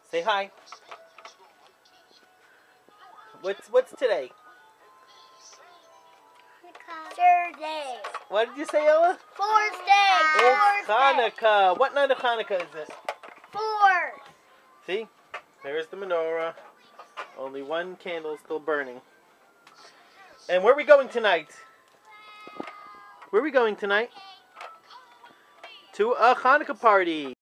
Say hi. What's today? Thursday. What did you say, Ella? Fourth day. It's Hanukkah. What night of Hanukkah is it? Fourth. See? There's the menorah. Only one candle still burning. And where are we going tonight? Where are we going tonight? To a Hanukkah party.